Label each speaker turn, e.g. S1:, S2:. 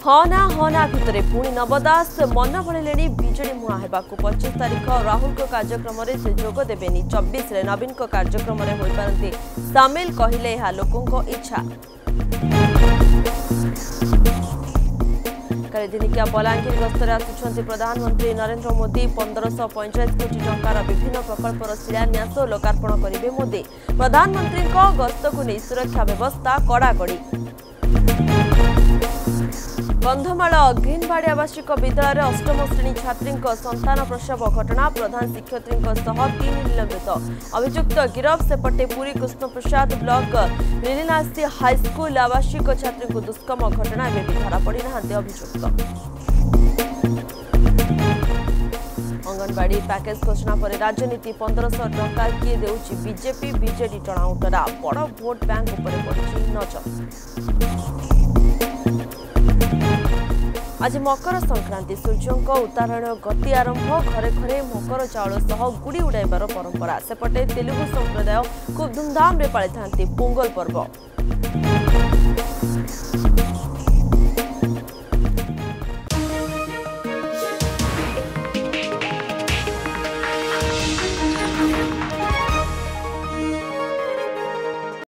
S1: हना भितर पुणी नवदास मन भले विजेडी मुहां हेबाकू 25 तारीख राहुल को कार्यक्रम में से जोग देवेनी 24 रे नवीन को कार्यक्रम में होई पारंती सामिल कहिले यह लोकों इच्छा। कल दिनिकिया बलांगीर गस्तर आसुछंती प्रधानमंत्री नरेंद्र मोदी 1545 कोटी टंकार विभिन्न प्रकल्पर शिलान्यास और लोकार्पण करेंगे मोदी। प्रधानमंत्री गस्त को नहीं सुरक्षा व्यवस्था कड़ाकड़ी। कंधमाल ग्रीनबाड़ी आवासिक विद्यालय अष्टम श्रेणी छात्री संतान प्रसव घटना प्रधान शिक्षयित्री 3 निलंबित अभियुक्त गिरफ सेपटे पुरी कृष्णप्रसाद ब्लॉक रिलिनासी हाईस्कूल आवासिक छात्री को दुष्कर्म घटना में भी धरा पड़ी ना अभियुक्त। अंगनवाड़ी पैकेज घोषणा पर राजनीति 1500 टंका किए देउछि बीजेपी बीजेडी टणाउटरा बड़ भोट बैंक उपरे पड़ी नजर। आज मकर संक्रांति सूर्यों उत्तरायण गति आरंभ घरे घरे मकर चाउल सह गुड़ी उड़ाइबार परंपरा सेपटे तेलुगु संप्रदाय खूब धूमधाम रे पालिथांती पोंगल पर्व।